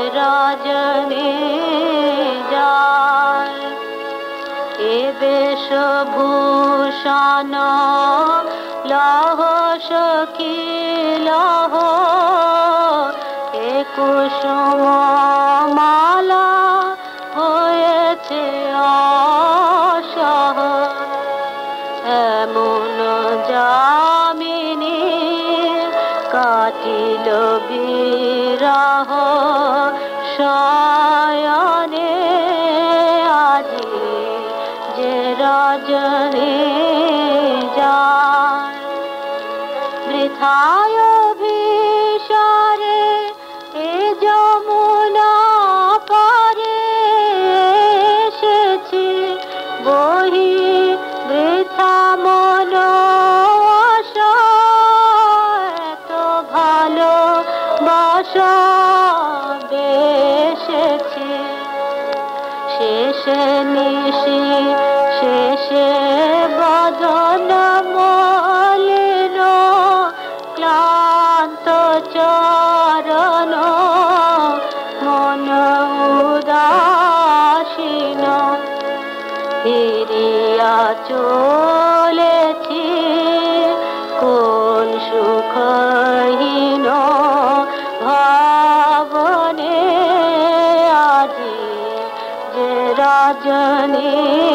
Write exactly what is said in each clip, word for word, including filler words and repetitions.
রজনী যায় এ বেশভূষণ লহ সখী লহ এ কুসুম মালা হয়েছে অসহ এমন যামিনী কাটিল বিরহ শয়নে আজি যে রজনী যায় বৃথায় অভিসারে এ যমুনা পারে এসেছি বহি বৃথা মন আশা এত ভালো বাসা বেসেছি শেষে নিশি শেষে বদন মলিন ক্লান্ত চরণ মন উদাসীন ফিরিয়া চলেছি কোন সুখহীন ভাবনে আজি যে রজনী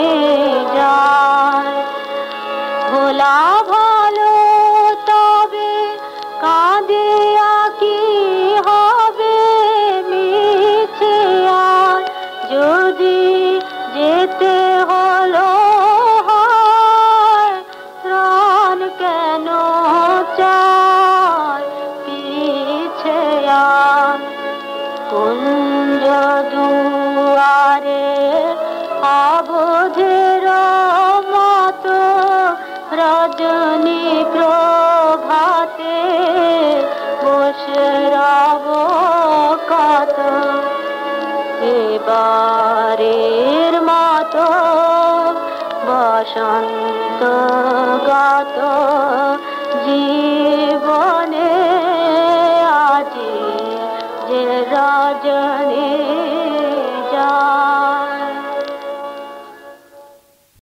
যায় ভোলা ভালো তবে কাঁদিয়া কি হবে মিছে আর যদি যেতে হলো হয় প্রাণ কেন চায় পিছে আর কুঞ্জ দুয়ারে অবধের মতো রজনী প্রভাতে বসে রব কত এবারের মতো বসন্ত গাত জীবনে আজি যে রজনী যায়।